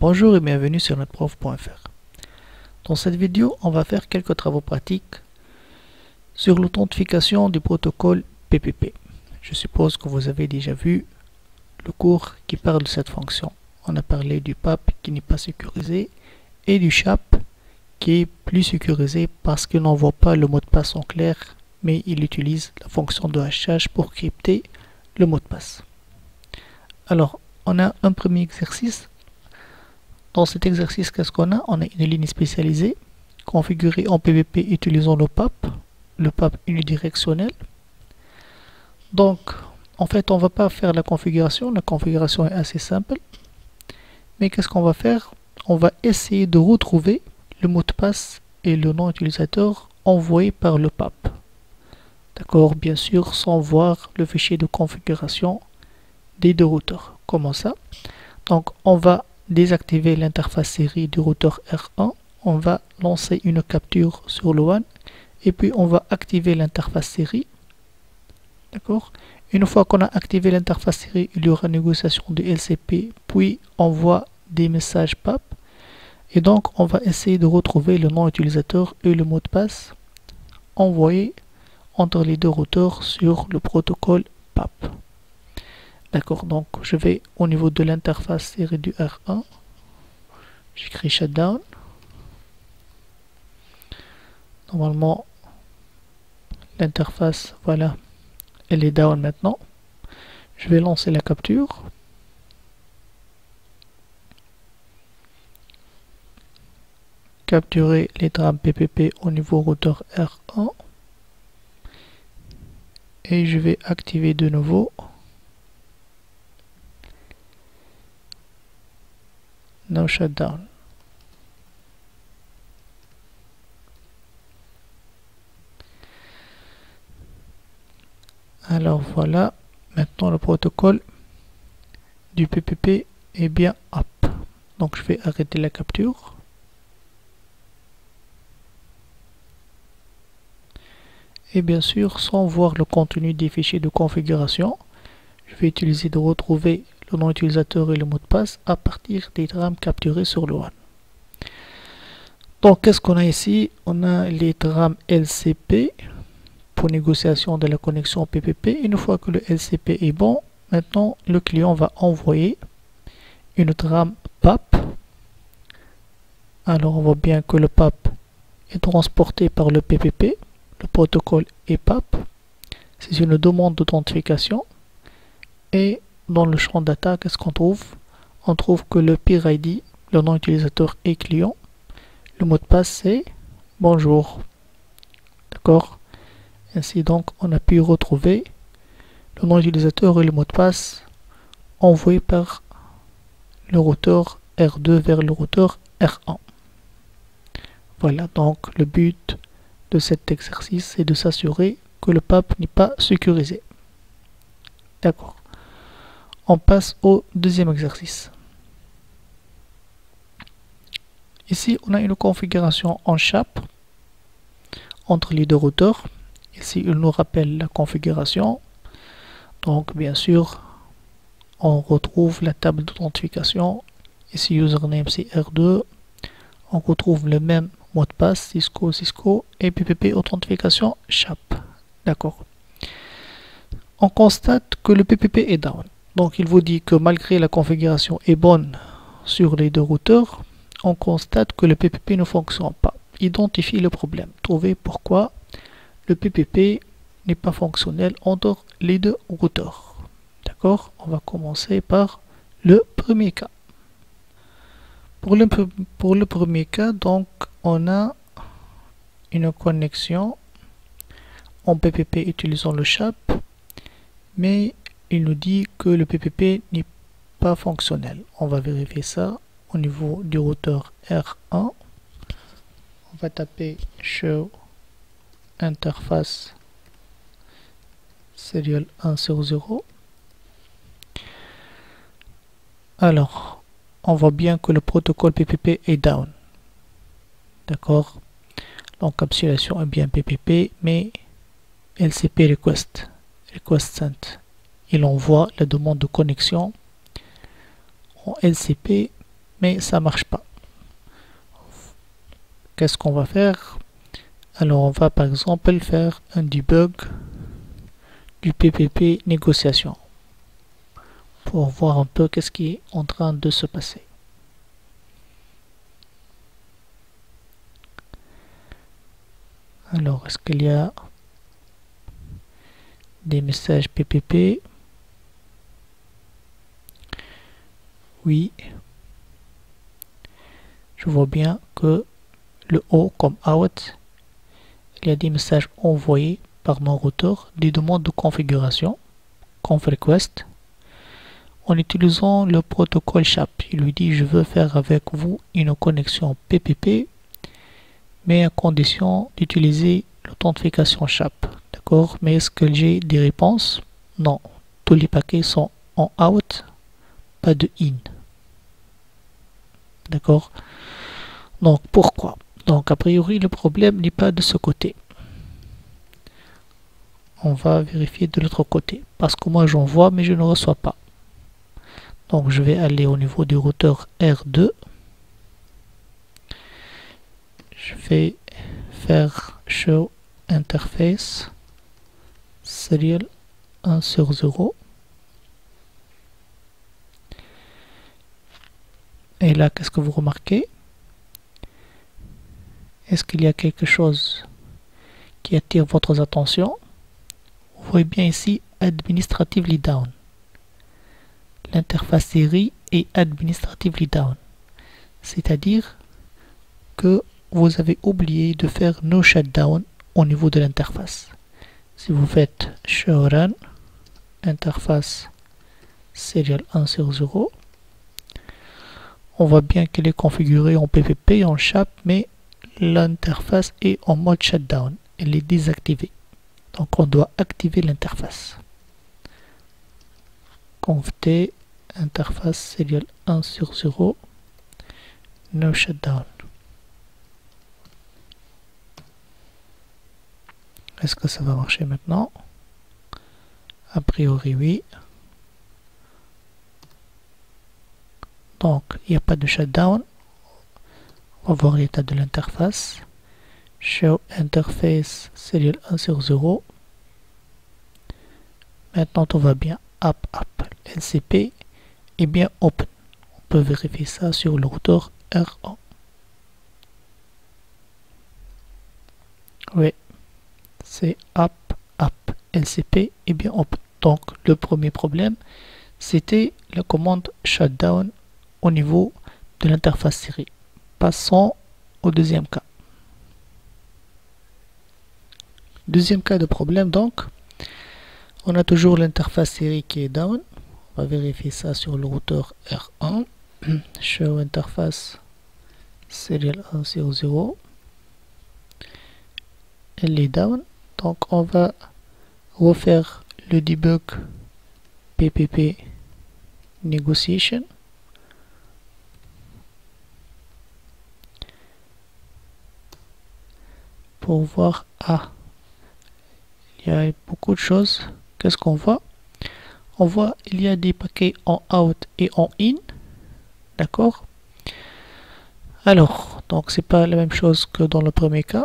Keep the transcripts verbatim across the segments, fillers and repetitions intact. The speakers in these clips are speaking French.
Bonjour et bienvenue sur netprof point f r. Dans cette vidéo, on va faire quelques travaux pratiques sur l'authentification du protocole P P P. Je suppose que vous avez déjà vu le cours qui parle de cette fonction. On a parlé du P A P qui n'est pas sécurisé et du C H A P qui est plus sécurisé parce qu'il n'envoie pas le mot de passe en clair, mais il utilise la fonction de hachage pour crypter le mot de passe. Alors, on a un premier exercice. Dans cet exercice, qu'est-ce qu'on a? On a une ligne spécialisée configurée en P P P utilisant le P A P, le P A P unidirectionnel. Donc, en fait, on ne va pas faire la configuration. La configuration est assez simple. Mais qu'est-ce qu'on va faire? On va essayer de retrouver le mot de passe et le nom utilisateur envoyé par le P A P. D'accord? Bien sûr, sans voir le fichier de configuration des deux routeurs. Comment ça? Donc, on va désactiver l'interface série du routeur R un, on va lancer une capture sur le WAN et puis on va activer l'interface série. D'accord? Une fois qu'on a activé l'interface série, il y aura négociation du L C P puis envoi des messages P A P et donc on va essayer de retrouver le nom utilisateur et le mot de passe envoyé entre les deux routeurs sur le protocole P A P. D'accord, donc je vais au niveau de l'interface série du R un, j'écris shutdown. Normalement, l'interface, voilà, elle est down maintenant. Je vais lancer la capture. Capturer les drames P P P au niveau routeur R un. Et je vais activer de nouveau No shutdown. Alors voilà, maintenant le protocole du P P P est bien up. Donc je vais arrêter la capture. Et bien sûr, sans voir le contenu des fichiers de configuration, je vais utiliser de retrouver le nom utilisateur et le mot de passe à partir des drames capturés sur le WAN. Donc, qu'est-ce qu'on a ici? On a les drames L C P pour négociation de la connexion P P P. Une fois que le L C P est bon, maintenant le client va envoyer une drame P A P. Alors, on voit bien que le P A P est transporté par le P P P. Le protocole est P A P. C'est une demande d'authentification. Et dans le champ data, qu'est-ce qu'on trouve? On trouve que le peer I D, le nom utilisateur est client. Le mot de passe c'est bonjour. D'accord? Ainsi donc, on a pu retrouver le nom utilisateur et le mot de passe envoyé par le routeur R deux vers le routeur R un. Voilà donc le but de cet exercice, c'est de s'assurer que le P A P n'est pas sécurisé. D'accord. On passe au deuxième exercice. Ici, on a une configuration en C H A P entre les deux routeurs. Ici, il nous rappelle la configuration. Donc, bien sûr, on retrouve la table d'authentification. Ici, username c'est R deux. On retrouve le même mot de passe, Cisco, Cisco et P P P authentification C H A P. D'accord. On constate que le P P P est down. Donc il vous dit que malgré la configuration est bonne sur les deux routeurs, on constate que le P P P ne fonctionne pas. Identifiez le problème. Trouvez pourquoi le P P P n'est pas fonctionnel entre les deux routeurs. D'accord? On va commencer par le premier cas. Pour le, pour le premier cas, donc on a une connexion en P P P utilisant le C H A P, mais il nous dit que le P P P n'est pas fonctionnel. On va vérifier ça au niveau du routeur R un. On va taper show interface serial un sur zéro. Alors, on voit bien que le protocole P P P est down. D'accord? L'encapsulation est bien P P P, mais L C P request, request sent. Il envoie la demande de connexion en L C P, mais ça marche pas. Qu'est-ce qu'on va faire? Alors on va par exemple faire un debug du P P P négociation pour voir un peu qu'est-ce qui est en train de se passer. Alors, est-ce qu'il y a des messages P P P? Oui. Je vois bien que le O comme out, il y a des messages envoyés par mon routeur, des demandes de configuration, conf request, en utilisant le protocole S H A P. Il lui dit je veux faire avec vous une connexion P P P, mais à condition d'utiliser l'authentification S H A P. D'accord? Mais est-ce que j'ai des réponses? Non. Tous les paquets sont en out, pas de in. D'accord? Donc pourquoi? Donc a priori le problème n'est pas de ce côté. On va vérifier de l'autre côté. Parce que moi j'envoie mais je ne reçois pas. Donc je vais aller au niveau du routeur R deux. Je vais faire show interface serial un sur zéro. Et là, qu'est-ce que vous remarquez? Est-ce qu'il y a quelque chose qui attire votre attention? Vous voyez bien ici Administratively Down. L'interface série est Administratively Down. C'est-à-dire que vous avez oublié de faire no shutdown au niveau de l'interface. Si vous faites show run interface serial un sur zéro, on voit bien qu'elle est configurée en P P P, en S H A P, mais l'interface est en mode shutdown. Elle est désactivée. Donc on doit activer l'interface. conft interface serial un sur zéro no shutdown. Est-ce que ça va marcher maintenant? A priori oui. Donc il n'y a pas de shutdown. On va voir l'état de l'interface. Show interface serial un sur zéro. Maintenant tout va bien. App app. L C P est bien open. On peut vérifier ça sur le routeur R un. Oui. C'est app app. L C P est bien open. Donc le premier problème c'était la commande shutdown au niveau de l'interface série. Passons au deuxième cas. Deuxième cas de problème donc, on a toujours l'interface série qui est down. On va vérifier ça sur le routeur R un. Show interface serial un sur zéro. Elle est down. Donc on va refaire le debug P P P negotiation. Pour voir, ah, il y a beaucoup de choses. Qu'est-ce qu'on voit? On voit il y a des paquets en out et en in. D'accord? Alors, donc c'est pas la même chose que dans le premier cas.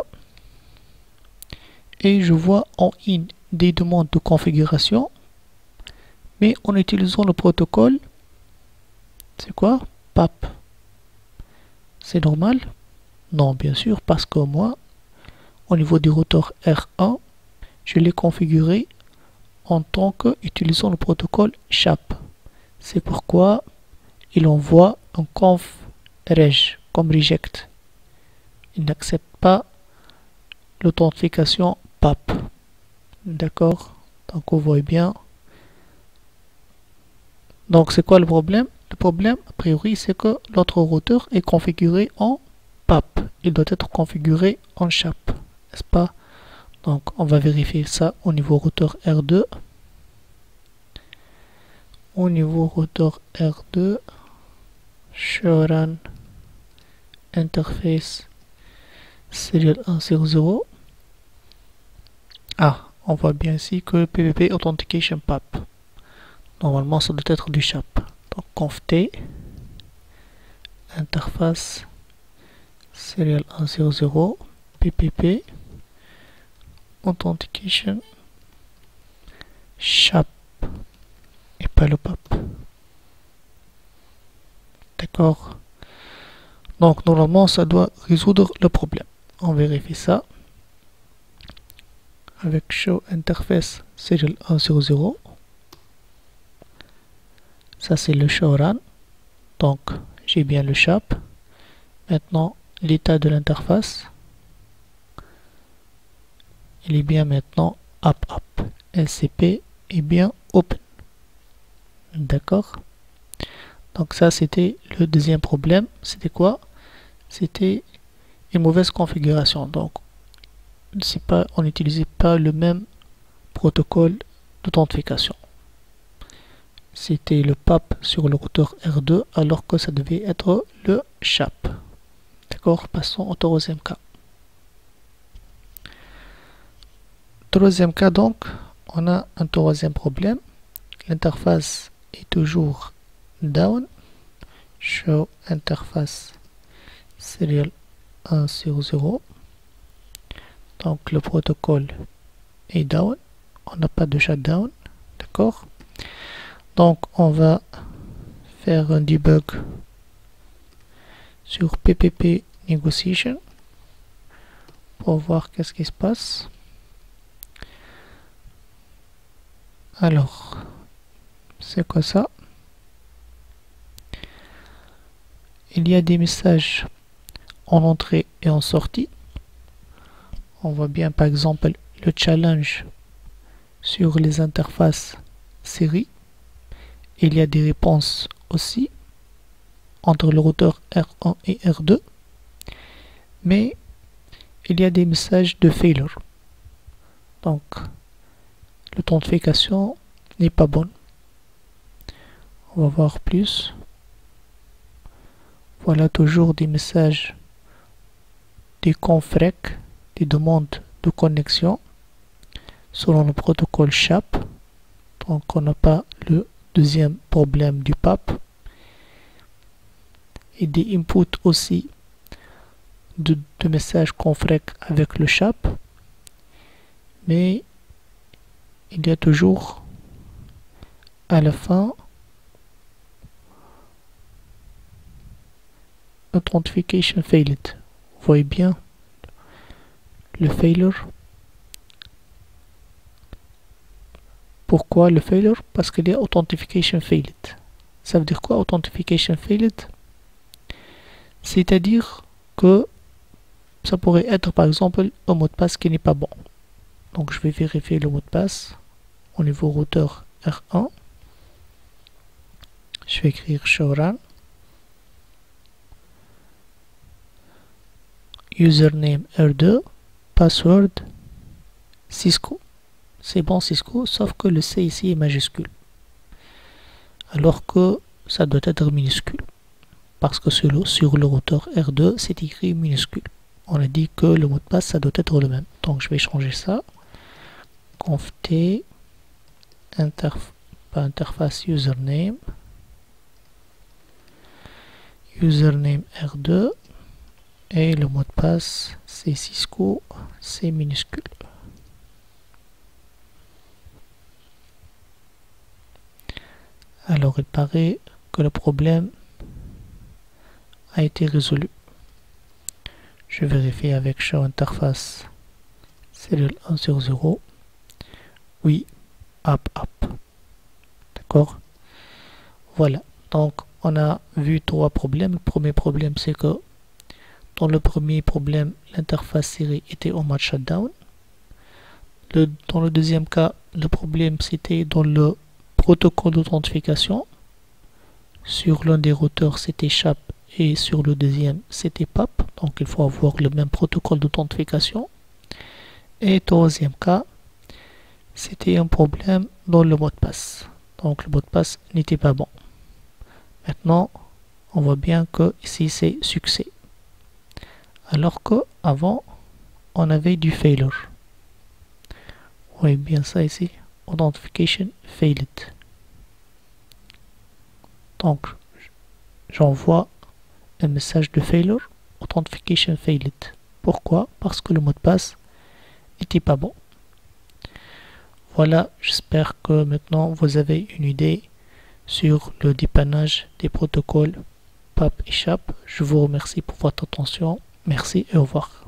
Et je vois en in des demandes de configuration, mais en utilisant le protocole, c'est quoi? P A P. C'est normal? Non, bien sûr, parce que moi, au niveau du routeur R un, je l'ai configuré en tant que utilisant le protocole S H A P. C'est pourquoi il envoie un conf reg comme reject. Il n'accepte pas l'authentification P A P. D'accord? Donc vous voyez bien. Donc c'est quoi le problème? Le problème, a priori, c'est que l'autre routeur est configuré en P A P. Il doit être configuré en S H A P. N'est-ce pas? Donc on va vérifier ça au niveau routeur R deux. Au niveau routeur R deux, show run interface serial un sur zéro. Ah, on voit bien ici que P P P authentication P A P. Normalement ça doit être du S H A P. Donc conft interface serial un zéro zéro P P P authentication S H A P et pas le P A P. D'accord. Donc normalement ça doit résoudre le problème. On vérifie ça avec show interface serial un zéro zéro. Ça c'est le show run. Donc j'ai bien le S H A P. Maintenant l'état de l'interface, il est bien maintenant app app. L C P est bien open. D'accord. Donc ça c'était le deuxième problème. C'était quoi? C'était une mauvaise configuration. Donc c'est pas, on n'utilisait pas le même protocole d'authentification. C'était le P A P sur le routeur R deux alors que ça devait être le S H A P. D'accord. Passons au troisième cas. Troisième cas donc, on a un troisième problème. L'interface est toujours down. Show interface serial un zéro zéro. Donc le protocole est down. On n'a pas de shutdown. D'accord. Donc on va faire un debug sur P P P negotiation pour voir qu'est-ce qui se passe. Alors, c'est quoi ça? Il y a des messages en entrée et en sortie. On voit bien par exemple le challenge sur les interfaces série. Il y a des réponses aussi entre le routeur R un et R deux. Mais il y a des messages de failure. Donc, l'authentification n'est pas bonne. On va voir plus. Voilà toujours des messages, des confrec, des demandes de connexion selon le protocole S H A P. Donc on n'a pas le deuxième problème du P A P. Et des inputs aussi de, de messages confrec avec le S H A P. Mais il y a toujours à la fin authentification failed. Vous voyez bien le failure. Pourquoi le failure? Parce qu'il y a authentification failed. Ça veut dire quoi authentification failed? C'est-à-dire que ça pourrait être par exemple un mot de passe qui n'est pas bon. Donc je vais vérifier le mot de passe au niveau routeur R un. Je vais écrire showrun. Username R deux. Password Cisco. C'est bon Cisco, sauf que le C ici est majuscule. Alors que ça doit être minuscule. Parce que sur le, sur le routeur R deux, c'est écrit minuscule. On a dit que le mot de passe, ça doit être le même. Donc je vais changer ça. Conf T, interf pas interface username. Username R deux. Et le mot de passe, c'est Cisco, c'est minuscule. Alors il paraît que le problème a été résolu. Je vérifie avec show interface serial un zéro zéro. Oui, app app. D'accord. Voilà. Donc on a vu trois problèmes. Le premier problème c'est que dans le premier problème, l'interface série était en mode shutdown. Le, dans le deuxième cas, le problème c'était dans le protocole d'authentification. Sur l'un des routeurs, c'était S H A P et sur le deuxième, c'était P A P. Donc il faut avoir le même protocole d'authentification. Et troisième cas, c'était un problème dans le mot de passe. Donc le mot de passe n'était pas bon. Maintenant, on voit bien que ici c'est succès. Alors que avant on avait du failure. Vous voyez bien ça ici. Authentification failed. Donc j'envoie un message de failure, authentification failed. Pourquoi? Parce que le mot de passe n'était pas bon. Voilà, j'espère que maintenant vous avez une idée sur le dépannage des protocoles P A P et C H A P. Je vous remercie pour votre attention. Merci et au revoir.